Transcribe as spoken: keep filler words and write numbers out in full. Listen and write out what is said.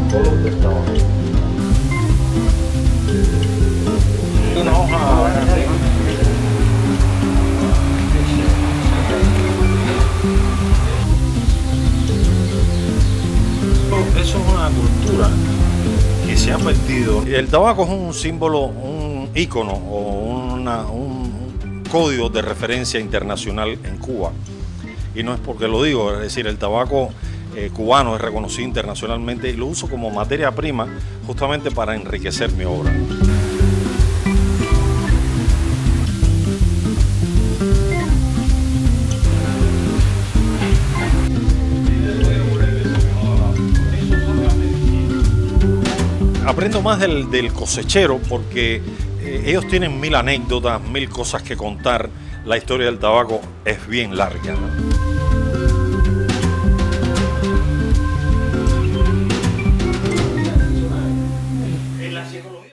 protocolo del tabaco. Una hoja. Eso es una cultura que se ha perdido. El tabaco es un símbolo, un ícono o una, un código de referencia internacional en Cuba. Y no es porque lo digo, es decir, el tabaco eh, cubano es reconocido internacionalmente y lo uso como materia prima justamente para enriquecer mi obra. Aprendo más del, del cosechero porque eh, ellos tienen mil anécdotas, mil cosas que contar. La historia del tabaco es bien larga, ¿no?